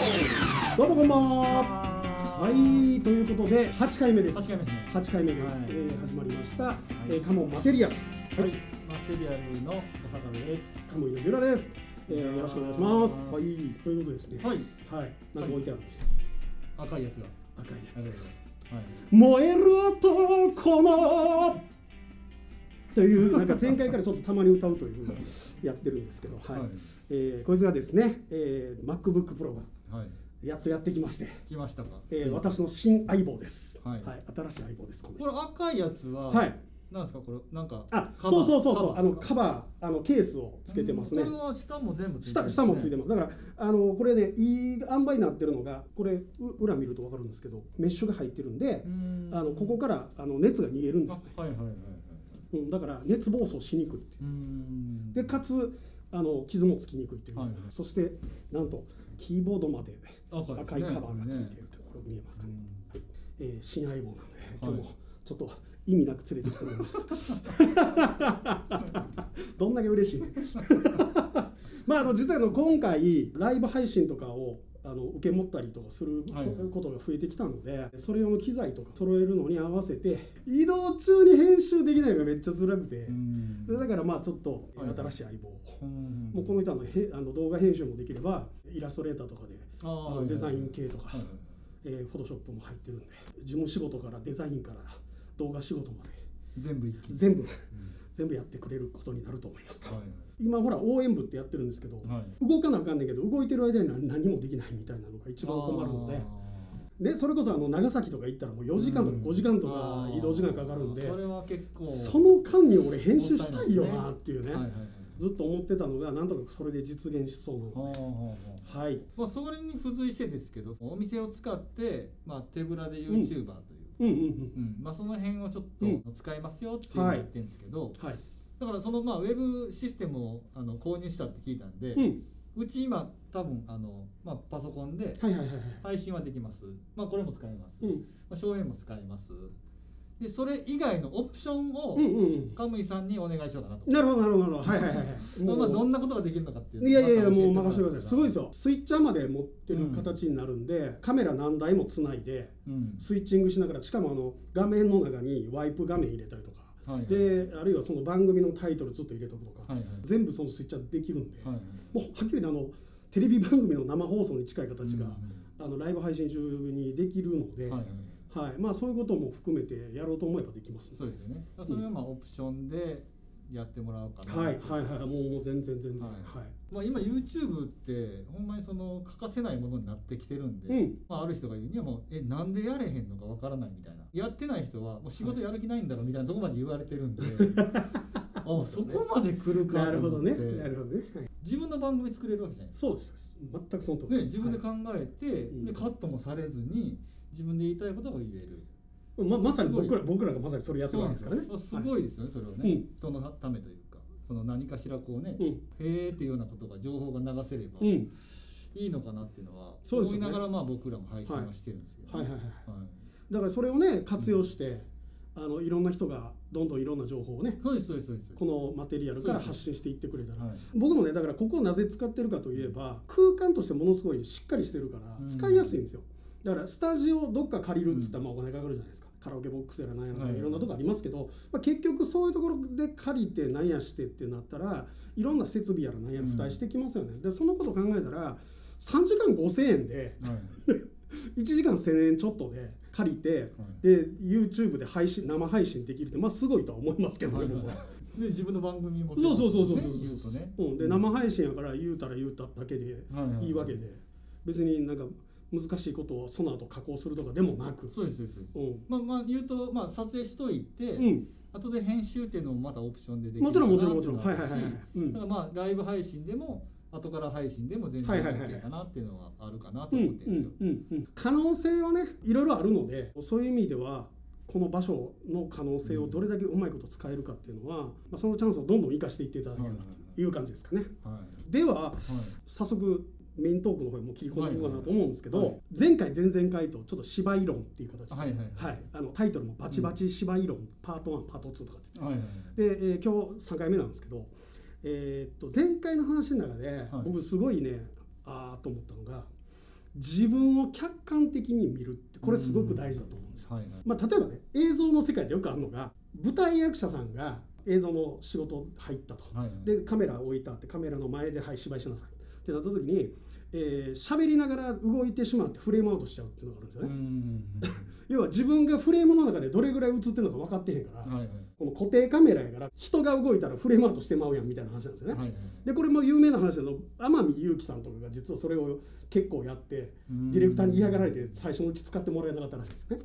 どうもこんばんは。はい、ということで8回目です。 8回目ですね。 8回目です。始まりました。カモンマテリアル。 はい、マテリアルのお坂部です。 カモンのゆらです。よろしくお願いします。はい、ということですね。 はい。 はい、なんか置いてあるんです。 赤いやつが。 赤いやつ。 はい。 燃える男のというなんか前回からちょっとたまに歌うというふうにやってるんですけど、はい。こいつがですね、MacBook Pro がやっとやってきまして、 来ましたか。 私の新相棒です。 はい。 新しい相棒です。これ赤いやつは。はい。なんですかこれなんか。 そうカバーケースをつけてますね。 これは下も全部ついてます。 下もついてます。だからこれねいい塩梅になってるのがこれ裏見ると分かるんですけどメッシュが入ってるんでここから熱が逃げるんですよね。 はいはいはいはい。 だから熱暴走しにくいっていう。でかつ傷もつきにくいという。そしてなんとキーボードまで赤いカバーがついているところ見えますかね。新相棒なんで今日もちょっと意味なく連れてきてもらいましたどんだけ嬉しいねまあ実は今回ライブ配信とかを受け持ったりとかすることが増えてきたので、それ用の機材とか揃えるのに合わせて移動中に編集できないのがめっちゃ辛くて、だからまあちょっと新しい相棒をもうこの人の動画編集もできればイラストレーターとかでデザイン系とかフォトショップも入ってるんで事務仕事からデザインから動画仕事まで全部やってくれることになると思いますと。今ほら応援部ってやってるんですけど、動かなあかんねんけど動いてる間に何もできないみたいなのが一番困るので、それこそ長崎とか行ったらもう4時間とか5時間とか移動時間かかるんで、 それは結構その間に俺編集したいよなっていうねずっと思ってたのがなんとかそれで実現しそうなので、はい。 まあそれに付随してですけどお店を使って手ぶらで YouTuber というその辺をちょっと使いますよって言ってるんですけど、だからそのウェブシステムを購入したって聞いたんで、うち今多分パソコンで配信はできます。これも使えます。照明も使えます。でそれ以外のオプションをカムイさんにお願いしようかなと。 なるほどなるほど。はいはいはい。 どんなことができるのかっていう。 いやもう任せてください。すごいですよ。スイッチャーまで持ってる形になるんで、カメラ何台もつないでスイッチングしながら、しかも画面の中にワイプ画面入れたりとか、であるいはその番組のタイトルずっと入れとくとか、全部そのスイッチャーできるんで、もうはっきりとテレビ番組の生放送に近い形がライブ配信中にできるので。そういうことも含めてやろうと思えばできます。 そうですよね。それはオプションでやってもらおうかな。 もう全然。 今 YouTube ってほんまに欠かせないものになってきてるんで、ある人が言うにはもうなんでやれへんのかわからないみたいな、やってない人はもう仕事やる気ないんだろうみたいなところまで言われてるんで、そこまで来るかと思って。 なるほどね。 自分の番組作れるわけじゃないですか。 そうです。全くそのとおりです。 自分で考えてでカットもされずに自分で言いたいことが言える。 まさに僕らがまさにそれやってるわけですからね。 すごいですよね、それをね。人のためというか、何かしらこうね、へーっていうようなことが情報が流せればいいのかなっていうのは思いながら僕らも配信はしてるんですけど。 だからそれをね活用していろんな人がどんどんいろんな情報をね、このマテリアルから発信していってくれたら、僕もねだからここをなぜ使ってるかといえば空間としてものすごいしっかりしてるから使いやすいんですよ。だからスタジオどっか借りるって言ったらお金かかるじゃないですか。カラオケボックスやら何やらいろんなとこありますけど、結局そういうところで借りて何やしてってなったらいろんな設備やら何やら負担してきますよね。でそのことを考えたら3時間5000円で1時間1000円ちょっとで借りてで YouTube で生配信できるってすごいとは思いますけどね。 自分の番組もそうで生配信やから言うただけでいいわけで、別になんか難しいことをその後加工するとかでもなく、 言うと撮影しといて後で編集っていうのもまたオプションでできる。 もちろんだからライブ配信でも後から配信でも全然 OK かなっていうのはあるかなと思ってるんですよ。 可能性はねいろいろあるので、そういう意味ではこの場所の可能性をどれだけうまいこと使えるかっていうのは、そのチャンスをどんどん生かしていっていただければという感じですかね。では早速メイントークの方にも切り込んでいこうかなと思うんですけど、前回前々回とちょっと芝居論っていう形でタイトルもバチバチ芝居論パート1パート2とかってで今日3回目なんですけど、前回の話の中で僕すごいねと思ったのが自分を客観的に見るってこれすごく大事だと思うんですよ。まあ、例えばね映像の世界でよくあるのが舞台役者さんが映像の仕事入ったと、でカメラ置いたってカメラの前ではい芝居しなさいってなった時に喋りながら動いてしまってフレームアウトしちゃうっていうのがあるんですよね。要は自分がフレームの中でどれぐらい映ってるのか分かってへんから、この固定カメラやから人が動いたらフレームアウトしてまうやんみたいな話なんですよね。でこれも有名な話だの天海祐希さんとかが実はそれを結構やってディレクターに嫌がられて最初のうち使ってもらえなかったらしいですね。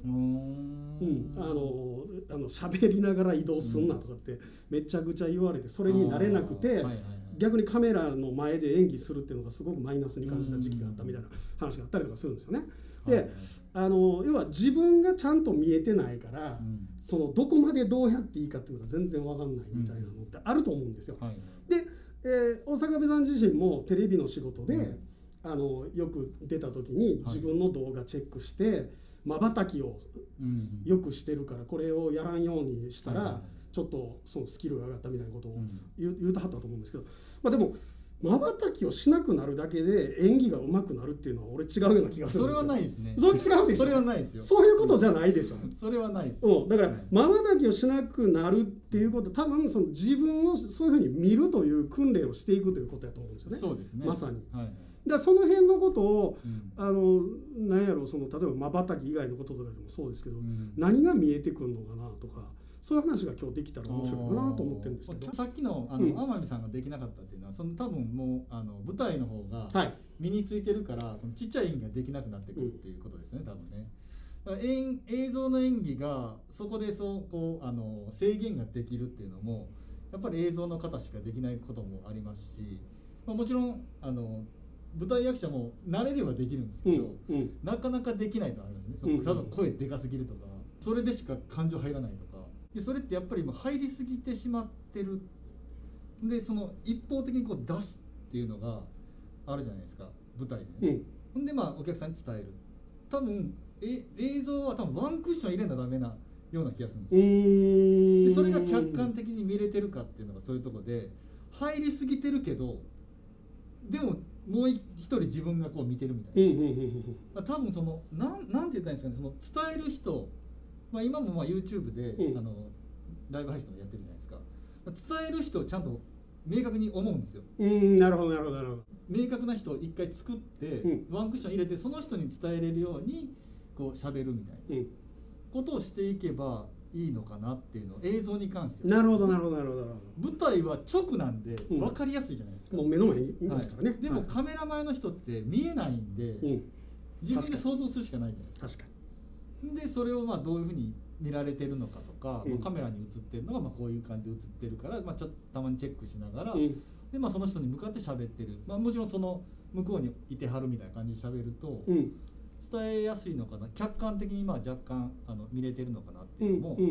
喋りながら移動すんなとかってめちゃくちゃ言われてそれに慣れなくて逆にカメラの前で演技するっていうのがすごくマイナスに感じた時期があったみたいな話があったりとかするんですよね。で要は自分がちゃんと見えてないから、そのどこまでどうやっていいかっていうのが全然わかんないみたいなのってあると思うんですよ。で、大阪部さん自身もテレビの仕事で、よく出た時に自分の動画チェックしてまばたきをよくしてるからこれをやらんようにしたらちょっとそのスキルが上がったみたいなことを言うたはったと思うんですけど、まあでもまばたきをしなくなるだけで演技が上手くなるっていうのは俺違うような気がするんですよ。 それはないですね。 それ違うでしょ。 それはないですよ。 そういうことじゃないでしょ。 それはないです。 だからまばたきをしなくなるっていうこと多分その自分をそういうふうに見るという訓練をしていくということだと思うんですよね。 そうですね。 まさに。だからその辺のことを、なんやろその例えばまばたき以外のこととかでもそうですけど、何が見えてくるのかなとか。そういう話が今日できたら面白いかなと思ってるんですけど、 さっきの天海さんができなかったっていうのはその多分もう舞台の方が身についてるから、ちっちゃい演技ができなくなってくるっていうことですね、多分ね。だから映像の演技がそこで制限ができるっていうのもやっぱり映像の方しかできないこともありますし、もちろん舞台役者も慣れればできるんですけど、なかなかできないとありますね。多分声でかすぎるとかそれでしか感情入らないとか。でそれってやっぱり今入りすぎてしまってるでその一方的にこう出すっていうのがあるじゃないですか舞台で、ね。ほんでお客さんに伝える。多分映像は多分ワンクッション入れなダメなような気がするんですよ。でそれが客観的に見れてるかっていうのがそういうところで入りすぎてるけどでももう一人自分がこう見てるみたいな。多分そのなんて言ったらいいんですかね、その伝える人。今もYouTube で、ライブ配信をやってるじゃないですか。伝える人をちゃんと明確に思うんですよ。 なるほどなるほどなるほど。 明確な人を一回作って、ワンクッション入れてその人に伝えれるようにこう喋るみたいなことをしていけばいいのかなっていうのを映像に関しては。 なるほどなるほどなるほど。 舞台は直なんで分かりやすいじゃないですか。 もう目の前にいますからね。 でもカメラ前の人って見えないんで、自分で想像するしかないじゃないですか。確かに。でそれをどういうふうに見られてるのかとか、カメラに映ってるのがこういう感じで映ってるから、ちょっとたまにチェックしながら、でその人に向かって喋ってる、もちろんその向こうにいてはるみたいな感じで喋ると、伝えやすいのかな、客観的に若干見れてるのかなっていうのも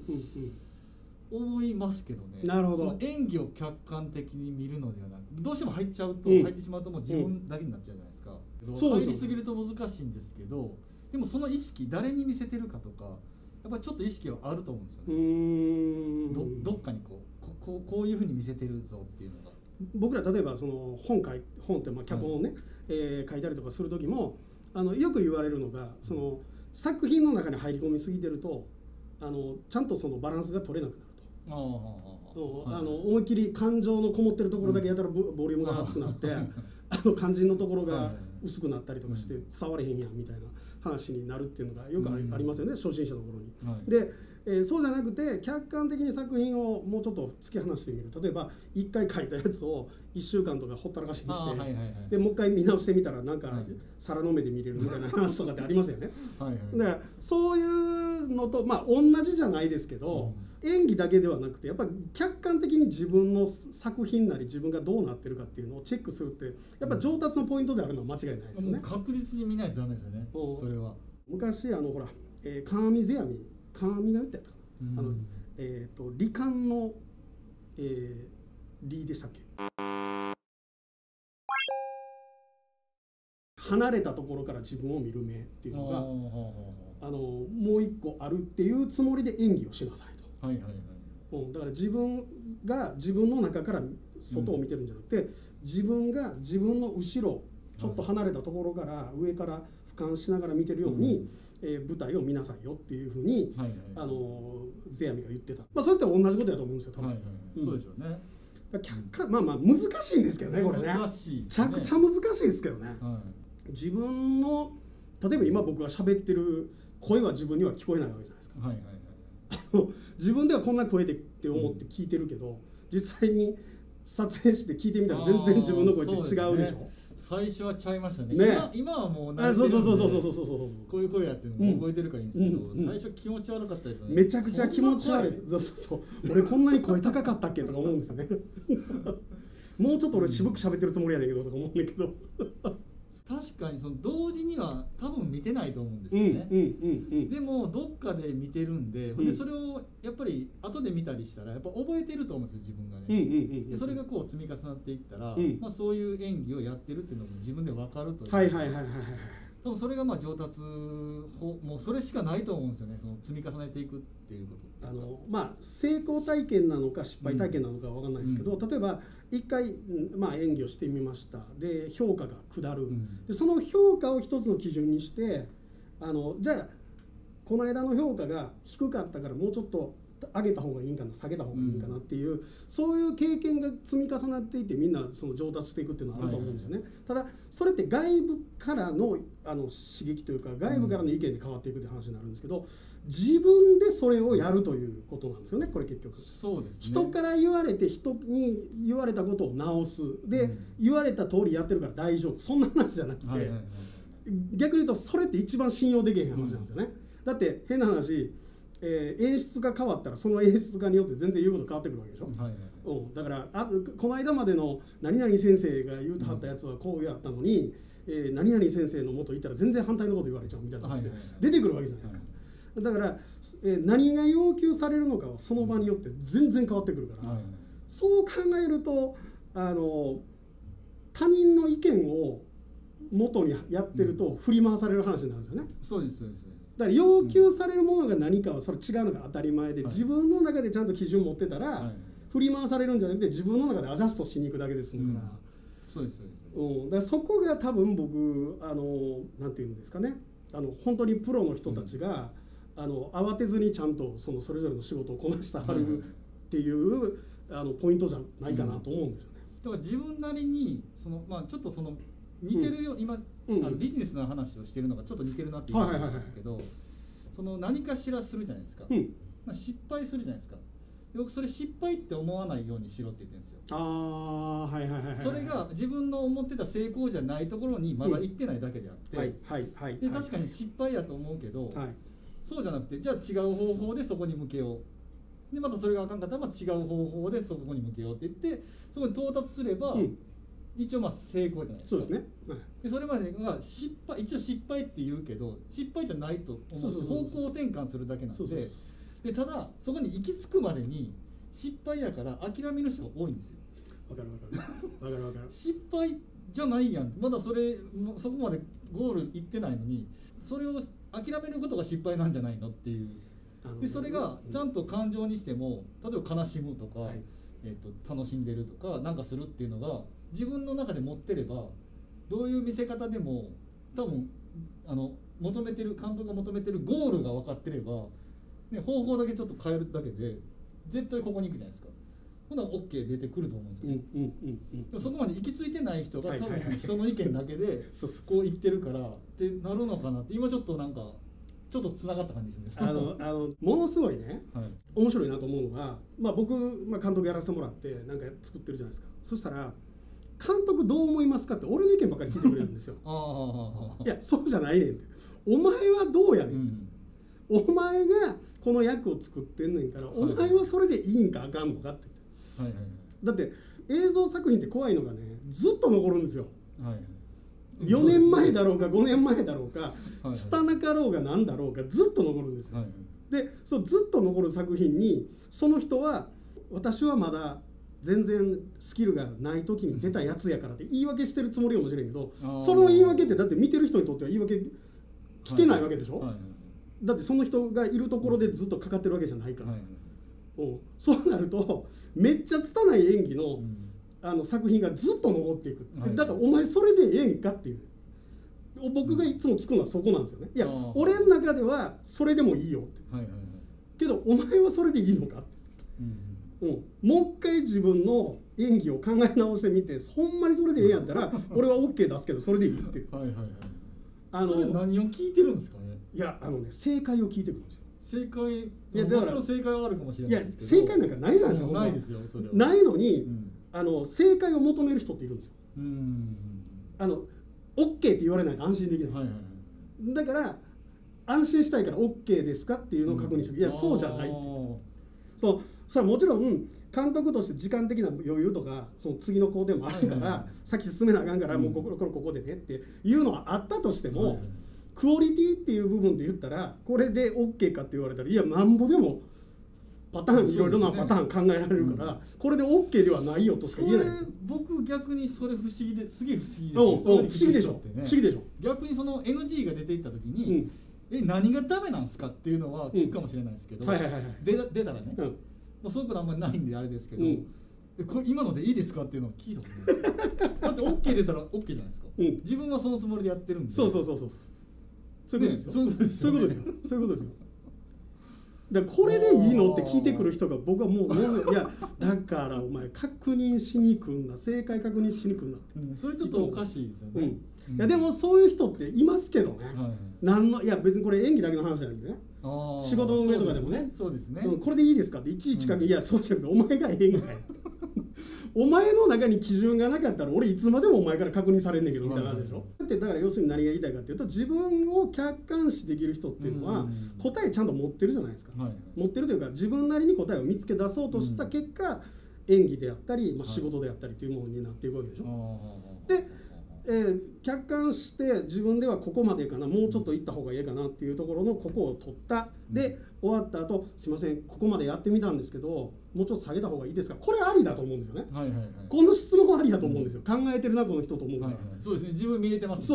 思いますけどね。 なるほど。 その演技を客観的に見るのではなく、どうしても入ってしまうともう自分だけになっちゃうじゃないですか。入りすぎると難しいんですけど、でもその意識誰に見せてるかとかやっぱりちょっと意識はあると思うんですよね。どっかにこういうふうに見せてるぞっていうのが。 僕ら例えばその本って脚本をね、書いたりとかする時もよく言われるのがその作品の中に入り込みすぎてるとちゃんとそのバランスが取れなくなると。思いっきり感情のこもってるところだけやったらボリュームが厚くなって肝心のところが薄くなったりとかして伝われへんやんみたいな話になるっていうのがよくありますよね、初心者の頃に。で、そうじゃなくて客観的に作品をもうちょっと突き放してみる。例えば1回書いたやつを1週間とかほったらかしにしてでもう一回見直してみたらなんか皿の目で見れるみたいな話とかってありますよね。だからそういうのと同じじゃないですけど、演技だけではなくてやっぱり客観的に自分の作品なり自分がどうなってるかっていうのをチェックするってやっぱ上達のポイントであるのは間違いないですよね。 確実に見ないとダメですよね。それは昔ほら川上が言ったやったかな、罹患の、罹でしたっけ、離れたところから自分を見る目っていうのがもう一個あるっていうつもりで演技をしなさいと。だから自分が自分の中から外を見てるんじゃなくて、自分が自分の後ろちょっと離れたところから上から俯瞰しながら見てるように、舞台を見なさいよっていうふうに世阿弥が言ってた。それって同じことだと思うんですよ多分。 そうでしょうね。 まあ難しいんですけどねこれね。 難しいですね。 めちゃくちゃ難しいですけどね。自分の例えば今僕が喋ってる声は自分には聞こえないわけじゃないですか。自分ではこんな声でって思って聞いてるけど、実際に撮影して聞いてみたら全然自分の声って違うでしょ。 最初はちゃいましたね。今はもう慣れてるんで、 こういう声やってるの覚えてるからいいんですけど、最初気持ち悪かったですよね。 めちゃくちゃ気持ち悪い。俺こんなに声高かったっけとか思うんですよね。もうちょっと俺渋く喋ってるつもりやねんけどとか思うんだけど。 確かにその同時には多分見てないと思うんですよね。でもどっかで見てるんで、でそれをやっぱり後で見たりしたらやっぱ覚えてると思うんですよ自分がね。でそれがこう積み重なっていったら、そういう演技をやってるっていうのも自分で分かるという。多分それが上達法、もうそれしかないと思うんですよね。その積み重ねていくっていうこと。 成功体験なのか失敗体験なのかは分かんないですけど、例えば一回演技をしてみました。で評価が下る。でその評価を一つの基準にして、じゃあこの間の評価が低かったからもうちょっと上げた方がいいんかな下げた方がいいんかなっていう、そういう経験が積み重なっていてみんなその上達していくっていうのはあると思うんですよね。ただそれって外部からの刺激というか外部からの意見で変わっていくって話になるんですけど、自分でそれをやるということなんですよねこれ結局。 そうですね。 人から言われて人に言われたことを直すで、言われた通りやってるから大丈夫、そんな話じゃなくて、逆に言うとそれって一番信用できへん話なんですよね。だって変な話、演出が変わったらその演出家によって全然言うこと変わってくるわけでしょ。だからこの間までの何々先生が言うとはったやつはこうやったのに、何々先生の元行ったら全然反対のこと言われちゃうみたいな話で出てくるわけじゃないですか。だから、何が要求されるのかはその場によって全然変わってくるから、そう考えると他人の意見を元にやってると振り回される話になるんですよね。 そうですそうです。 だから要求されるものが何かはそれ違うのが当たり前で、自分の中でちゃんと基準持ってたら、振り回されるんじゃなくて自分の中でアジャストしに行くだけで済むから。 そうですそうです。 だからそこが多分僕なんていうんですかね、本当にプロの人たちが、慌てずにちゃんとそれぞれの仕事をこなしてはるっていうポイントじゃないかなと思うんですよね。 だから自分なりにちょっと似てるよ、今ビジネスの話をしてるのがちょっと似てるなっていうのがあるんですけど、何かしらするじゃないですか。失敗するじゃないですか。よくそれ失敗って思わないようにしろって言ってるんですよ。それが自分の思ってた成功じゃないところにまだ行ってないだけであって、で確かに失敗やと思うけど、そうじゃなくてじゃあ違う方法でそこに向けよう。でまたそれがあかんかったらまた違う方法でそこに向けようって言ってそこに到達すれば、一応成功じゃないですか。 そうですね。 でそれまでが一応失敗って言うけど失敗じゃないと思う。方向転換するだけなんで。でただそこに行き着くまでに失敗やから諦める人が多いんですよ。 わかる。 失敗じゃないやん。まだそこまでゴール行ってないのにそれを諦めることが失敗なんじゃないのっていう。でそれがちゃんと感情にしても例えば悲しむとか、楽しんでるとかなんかするっていうのが自分の中で持ってればどういう見せ方でも多分求めてる監督が求めてるゴールが分かってれば、方法だけちょっと変えるだけで絶対ここに行くじゃないですか。ほな OK 出てくると思うんですよ。そこまで行き着いてない人が多分人の意見だけでこう言ってるからってなるのかなって今ちょっとちょっとつながった感じですね。 ものすごいね、面白いなと思うのが、僕、監督やらせてもらってなんか作ってるじゃないですか。そしたら監督どう思いますかって俺の意見ばっかり聞いてくれるんですよ。いやそうじゃないねんって。お前はどうやねん、お前がこの役を作ってんねんから、お前はそれでいいんかあかんのかって言って、だって映像作品って怖いのがねずっと残るんですよ。4年前だろうか5年前だろうか拙なかろうが何だろうかずっと残るんですよ。でずっと残る作品にその人は私はまだ全然スキルがない時に出たやつやからって言い訳してるつもりかもしれんけど、その言い訳ってだって見てる人にとっては言い訳聞けないわけでしょ。だってその人がいるところでずっとかかってるわけじゃないから、そうなるとめっちゃ拙い演技の作品がずっと残っていく、だからお前それでええんかっていう、僕がいつも聞くのはそこなんですよね。いや俺の中ではそれでもいいよって、けどお前はそれでいいのかって、もう一回自分の演技を考え直してみて、ほんまにそれでええやったら俺は OK 出すけどそれでいいっていう。 それ何を聞いてるんですかね。 いや正解を聞いてくるんですよ。 正解、いやもちろん正解はあるかもしれないですけど、 いや正解なんかないじゃないですか。 ないですよそれは。 ないのに、正解を求める人っているんですよ。OK って言われないと安心できない、だから安心したいから OK ですかっていうのを確認して、いやそうじゃないって。それはもちろん監督として時間的な余裕とかその次の工程もあるから、先進めなあかんからもうここでねっていうのはあったとしても、クオリティっていう部分で言ったらこれで OK かって言われたら、いやなんぼでもパターンいろいろなパターン考えられるから、これで OK ではないよとしか言えないですよ。 僕逆にそれ不思議で、すげえ不思議です。 不思議でしょ。不思議でしょ。 逆にその NG が出ていった時に、何がダメなんですかっていうのは聞くかもしれないですけど、出たらね、そういうことあんまりないんであれですけど、これ今のでいいですかっていうのを聞いたことないです。だって OK 出たら OK じゃないですか。自分はそのつもりでやってるんで。 そういうことですよ。そういうことですよ。だからこれでいいのって聞いてくる人が僕はもういやだからお前確認しに来んな、正解確認しに来んなって、 それちょっとおかしいですよね。 いやでもそういう人っていますけどね。いや別にこれ演技だけの話じゃなくてね、仕事の上とかでもね、 そうですね。 これでいいですかっていちいちいやそうじゃなくてお前がええんかいお前の中に基準がなかったら俺いつまでもお前から確認されんねんけどみたいな話でしょ。だから要するに何が言いたいかっていうと、自分を客観視できる人っていうのは答えちゃんと持ってるじゃないですか。持ってるというか自分なりに答えを見つけ出そうとした結果、演技であったり、仕事であったりというものになっていくわけでしょ。で客観して自分ではここまでかな、もうちょっと行った方がいいかなっていうところのここを取った。で終わった後、すいませんここまでやってみたんですけどもうちょっと下げた方がいいですか、これありだと思うんですよね。この質問はありだと思うんですよ。考えてるなこの人と思うから。 そうですね、自分見れてます。 そ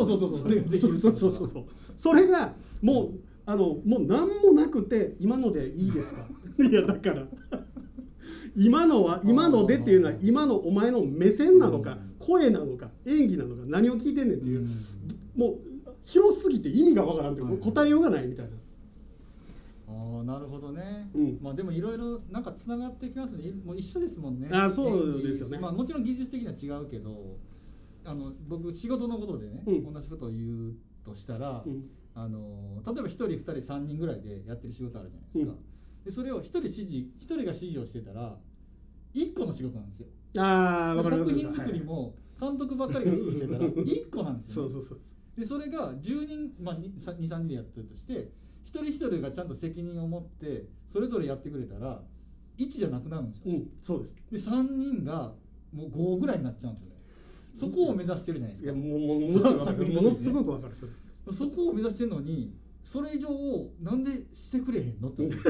れがもうもう何もなくて今のでいいですかいやだから今のでっていうのは今のお前の目線なのか声なのか演技なのか何を聞いてんねんっていう、もう広すぎて意味がわからんっていう、答えようがないみたいな。 なるほどね。でもいろいろなんかつながってきますね。もう一緒ですもんね。 そうですよね。 もちろん技術的には違うけど、僕仕事のことでね、同じことを言うとしたら、例えば1人2人3人ぐらいでやってる仕事あるじゃないですか。でそれを1人が指示をしてたら1個の仕事なんですよ。作品作りも監督ばっかりが指示してたら1個なんですよ。でそれが10人、2、3人でやってるとして、一人一人がちゃんと責任を持ってそれぞれやってくれたら1じゃなくなるんですよ。 そうです。 で3人がもう5ぐらいになっちゃうんですよね。そこを目指してるじゃないですか。 ものすごく分かる。 そこを目指してるのにそれ以上をなんでしてくれへんのって思う。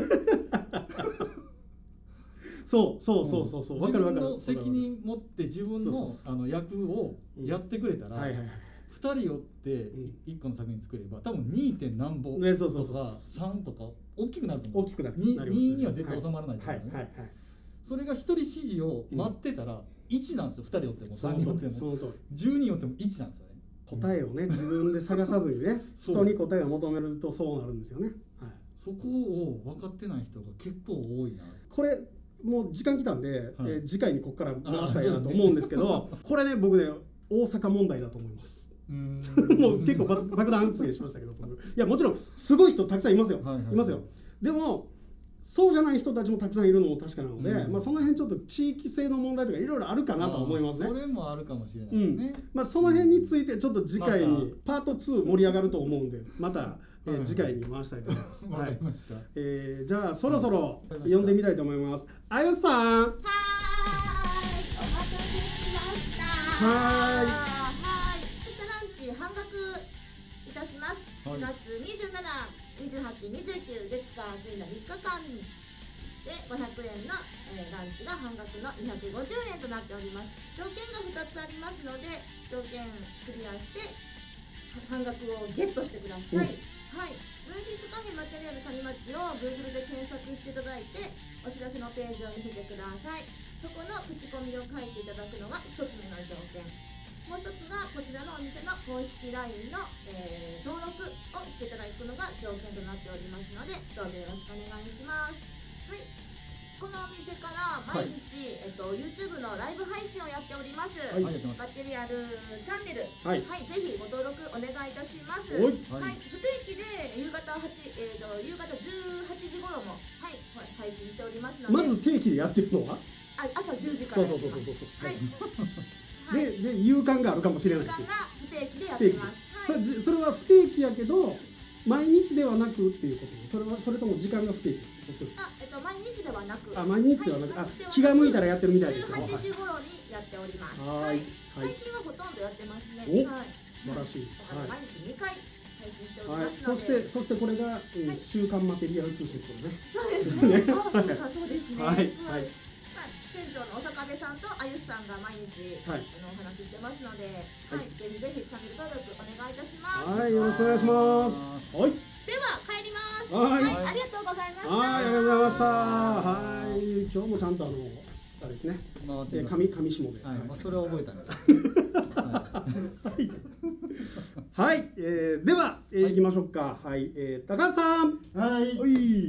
そう分かる。自分の責任持って自分の役をやってくれたら2人おって1個の作品作れば多分 2. 何本とか3とか大きくなると思う。2には絶対収まらないと思うね。それが1人指示を待ってたら1なんですよ。2人おっても3人おっても10人おっても1なんですよね。 答えをね自分で探さずにね人に答えを求めるとそうなるんですよね。 そこを分かってない人が結構多いな。 これもう時間来たんで、次回にここから回したいなと思うんですけどこれね僕ね大阪問題だと思います。もう結構爆弾発言しましたけど、いやもちろんすごい人たくさんいますよ。いますよ。でもそうじゃない人たちもたくさんいるのも確かなので、その辺ちょっと地域性の問題とかいろいろあるかなと思いますね。 それもあるかもしれないですね。 その辺についてちょっと次回にパート2盛り上がると思うんでまた次回に回したいと思います。 わかりました。 じゃあそろそろ呼んでみたいと思います。あゆさん。 お待たせしました。半額いたします。7月27、28、29月火水の3日間で500円の、ランチが半額の250円となっております。条件が2つありますので条件クリアして半額をゲットしてください。ははい、ムービーズカフェマテリアル谷町を Google で検索していただいて、お知らせのページを見せてください。そこの口コミを書いていただくのが1つ目の条件。もう1つがこちらのお店の公式 LINE の、登録をしていただくのが条件となっておりますので、どうぞよろしくお願いします。はい、このお店から毎日、YouTube のライブ配信をやっております。マテリアルチャンネル、はい、ぜひご登録お願いいたします。はい、不定期で夕方18時頃も、はい、配信しておりますので。 まず定期でやってるのは朝10時から。 そう。はい。で夕刊があるかもしれない。 夕刊が不定期でやってます。 それは不定期やけど毎日ではなくっていうこと。それとも時間が不定期。 毎日ではなく。 毎日ではなく。気が向いたらやってるみたいですよ。 18時頃にやっております。はい。最近はほとんどやってますね。はい。 素晴らしい。 毎日2回配信しておりますので。 そしてこれが週刊マテリアル通信これね。 そうですね。そうですね。 はい。 店長の長部さんとあゆさんが毎日お話ししてますので、はい、ぜひぜひチャンネル登録お願いいたします。 はい、よろしくお願いします。はい。 では帰ります。 はい、 ありがとうございました。 はい、ありがとうございました。はい、今日もちゃんとあれですね。上下で。 はい、それを覚えたね。 はい、では行きましょうか。はい、高橋さん。 はい。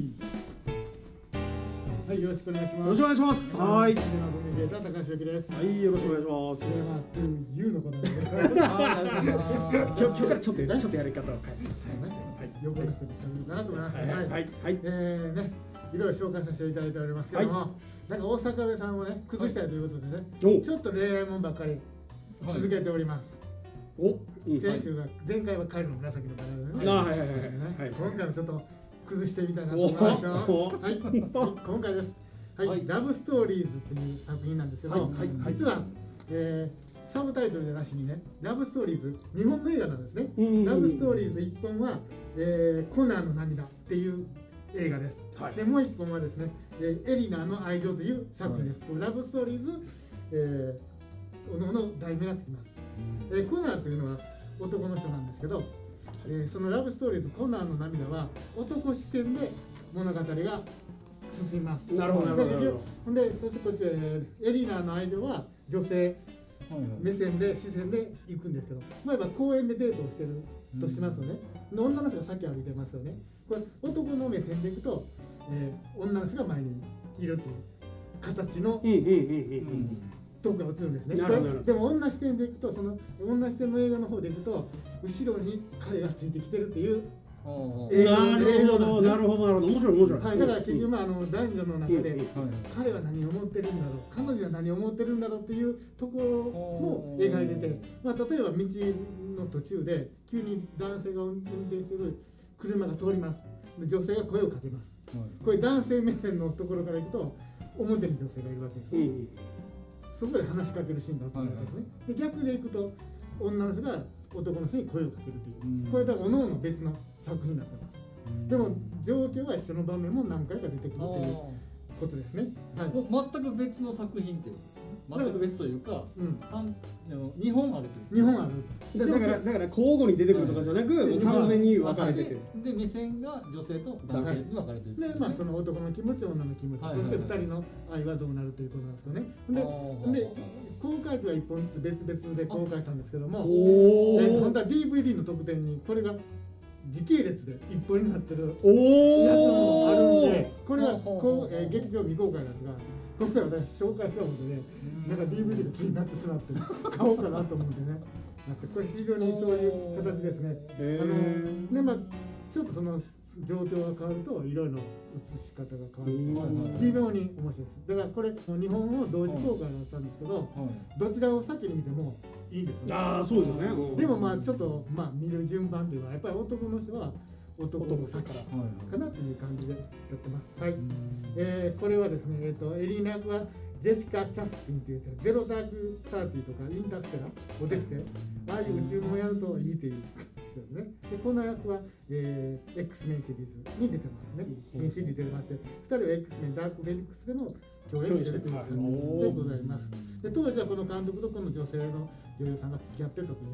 はい、よろしくお願いします。 よろしくお願いします。はい。 シネマコミュニケーター高橋由紀です。 はい、よろしくお願いします。 シネマトゥユーのことで。 今日からちょっとやり方を変えて。 はい、横の人で喋るかなと思います。はい。ね、いろいろ紹介させていただいておりますけども、なんか大阪部さんをね崩したいということでね、ちょっと恋愛もんばっかり続けております。先週が前回は彼の紫のバラでね。今回もちょっと崩してみたいなと思いますよ。はい、今回です。はい、ラブストーリーズっていう作品なんですけど、実はサブタイトルでなしにね、ラブストーリーズ日本の映画なんですね。ラブストーリーズ1本はコナーの涙っていう映画です。でもう1本はですね、エリナの愛情という作品です。ラブストーリーズおのおの題名がつきます。コナーというのは男の人なんですけど。そのラブストーリーズコナーの涙は男視線で物語が進みます。 なるほど。 で、そしてこっちエリナの愛情は女性目線で視線で行くんですけど、例えば公園でデートをしてるとしますよね。女の人が先歩いてますよね。これ男の目線で行くと、女の人が前にいるという形のとこが映るんですね。でも女視点でいくと、その女視点の映画の方でいくと後ろに彼がついてきてるっていう映画なるほど面白い。 はい、だから結局男女の中で彼は何を思ってるんだろう、彼女は何を思ってるんだろうっていうところも描いてて、例えば道の途中で急に男性が運転してる車が通ります。女性が声をかけます。これ男性目線のところからいくと表に女性がいるわけです。そこで話しかけるシーンがあったんですね。で逆でいくと女の人が男の人に声をかけるという、これだから各々別の作品になってます。でも状況は一緒の場面も何回か出てくるということですね。 全く別の作品ってことですね。全く別というか、2本あるという。2本ある。 だから交互に出てくるとかじゃなく、完全に分かれてて、 で目線が女性と男性に分かれてる。 でその男の気持ち、女の気持ち、そして2人の愛はどうなるということなんですよね。で公開日は1本別々で公開したんですけども、本当は DVD の特典にこれが時系列で1本になってるやつもあるんで、これは劇場未公開なんですが、今回私紹介しようとで、なんか DVD が気になってしまって買おうかなと思ってね。これ非常にそういう形ですね。でちょっとその状況が変わるといろいろ映し方が変わる。微妙に面白いです。だからこれ日本を同時公開だったんですけど、どちらを先に見てもいいんですよね。 そうですよね。 でもちょっと見る順番ではやっぱり男の人は男の先かなという感じでやってます。はい。これはですね、エリーナ役はジェシカ・チャスティンというゼロダークサーティとかインターステラを出て、ああいう宇宙もやるといいという人ですね。でこの役は、X メンシリーズに出てますね。新シリーズ出てまして、2人は X メンダーク・フェニックスでも共演しているということでございます。で当時はこの監督とこの女性の女優さんが付き合ってたという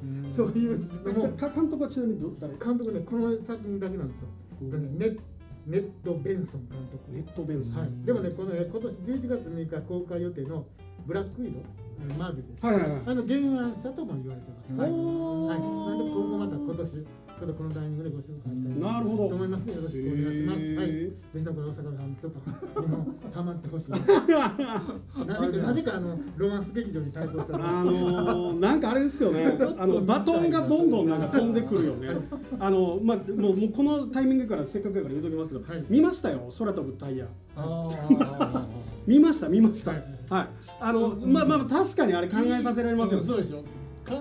そういうのも。 監督はちなみに誰？ 監督ね、この作品だけなんですよ。ネット・ベンソン監督。 ネット・ベンソン。 はい。でもね、この今年11月6日公開予定のブラックウィドウ、マーベルです。 はいはいはい。 原案者とも言われてます。はい。はい。なんで今後また今年ちょっとこのタイミングでご紹介したいなるほどと思いますので、よろしくお願いします。はい。ぜひとも大阪さんちょっと日本ハマってほしい。なぜかロマンス劇場に対抗してなんかあれですよね。バトンがどんどんなんか飛んでくるよね。まあもうこのタイミングからせっかくやから言うときますけど、見ましたよ。空飛ぶタイヤ。見ました。はい。まあ確かにあれ考えさせられますよ。 そうでしょ。そう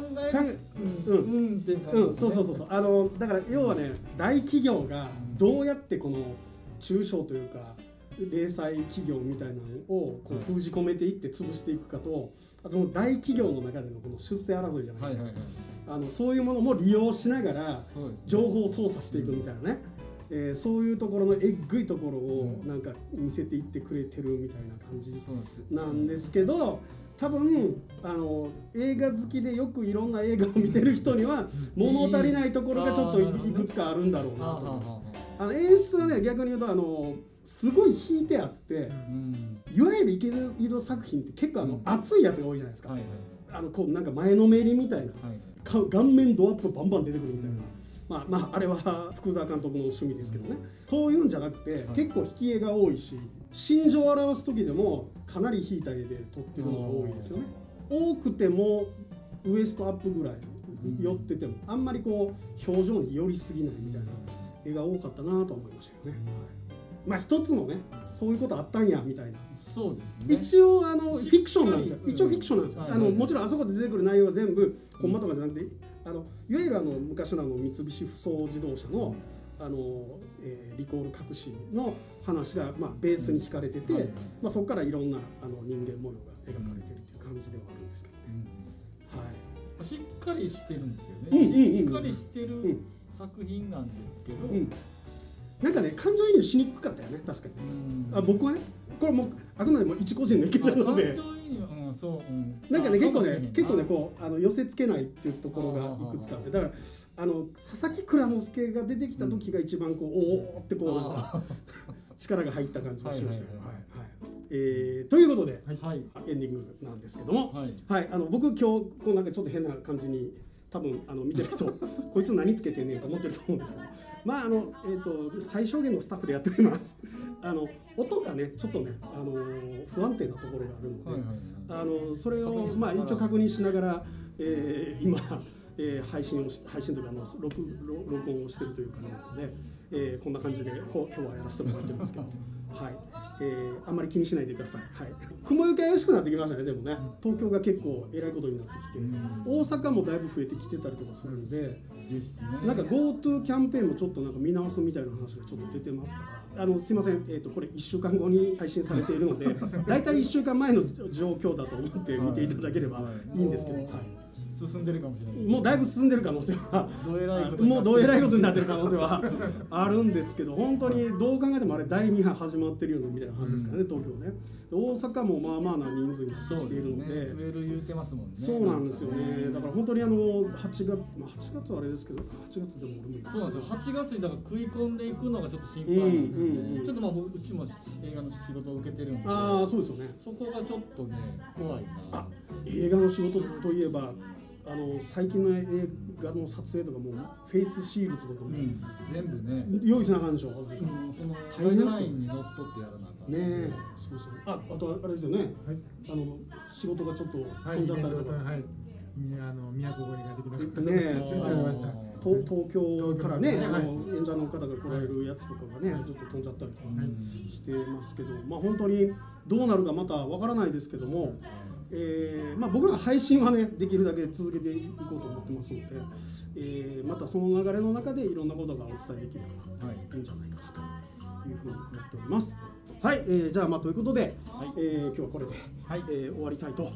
だから要はね、大企業がどうやってこの中小というか零細企業みたいなのをこう封じ込めていって潰していくかと、その大企業の中でのこの出世争いじゃないですか、そういうものも利用しながら情報を操作していくみたいなね、そういうところのえっぐいところをなんか見せていってくれてるみたいな感じなんですけど、多分映画好きでよくいろんな映画を見てる人には物足りないところがちょっといくつかあるんだろうなと。演出はね、逆に言うとすごい引いてあって、いわゆる池井戸作品って結構熱いやつが多いじゃないですか。こうなんか前のめりみたいな、顔面ドアップバンバン出てくるみたいな。まああれは福澤監督の趣味ですけどね。そういうんじゃなくて結構引き絵が多いし、心情を表す時でもかなり引いた絵で撮ってるのが多いですよね。多くてもウエストアップぐらい寄っててもあんまりこう表情に寄りすぎないみたいな絵が多かったなと思いましたよね。まあ一つのね、そういうことあったんやみたいな。 そうですね。 一応フィクションなんですよ。一応フィクションなんですよ。もちろんあそこで出てくる内容は全部ほんまとかじゃなくて、いわゆる昔の三菱ふそう自動車のリコール隠しの話がベースに引かれてて、そこからいろんな人間模様が描かれてるっていう感じではあるんですけどね。 はい。しっかりしてるんですけどね。しっかりしてる作品なんですけど、 なんかね、感情移入しにくかったよね、確かに。僕はね、これもあくまでも一個人の意見なので。なんかね、結構ねこう寄せつけないっていうところがいくつかあって、だから佐々木蔵之介が出てきた時が一番こうおおってこう力が入った感じがしましたよ。ということでエンディングなんですけども、僕今日こうなんかちょっと変な感じに多分見てる人こいつ何つけてんねんと思ってると思うんですけど、まあ最小限のスタッフでやっております。音がねちょっとね不安定なところがあるので、それを一応確認しながら今配信というか録音をしてるという感じなので、こんな感じで今日はやらせてもらってますけど、はい、あんまり気にしないでください。はい、雲行き怪しくなってきましたね。でもね、東京が結構えらいことになってきて、大阪もだいぶ増えてきてたりとかするんで、なんか GoTo キャンペーンもちょっとなんか見直すみたいな話がちょっと出てますから、すいません、これ1週間後に配信されているのでだいたい1週間前の状況だと思って見ていただければいいんですけど、 進んでるかもしれない。 もうだいぶ進んでる可能性はもうどえらいことになってる可能性はあるんですけど、本当にどう考えてもあれ第2波始まってるようなみたいな話ですからね、東京ね。大阪もまあまあな人数に来ているので、 増える言うてますもんね。 そうなんですよね。だから本当に8月はあれですけど、8月でも俺もいいです。 そうなんですよ。8月にだから食い込んでいくのがちょっと心配なんですよね。ちょっとうちも映画の仕事を受けてるんで、 そうですよね。 そこがちょっとね怖いな。 映画の仕事といえば。最近の映画の撮影とかもフェイスシールドとかも、 全部ね用意しなあかんでしょ。 そのガイドラインにのっとってやらなあかんね。そうそう。あとあれですよね。仕事がちょっと飛んじゃったりとか。 都越えができなかったね。東京からね演者の方が来られるやつとかがねちょっと飛んじゃったりとかしてますけど、本当にどうなるかまたわからないですけども。僕ら配信はねできるだけ続けていこうと思ってますので、またその流れの中でいろんなことがお伝えできればいいんじゃないかなというふうに思っております。はい、じゃあということで、今日はこれで、終わりたいと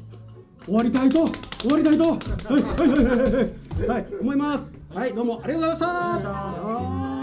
思います。はい、どうもありがとうございました。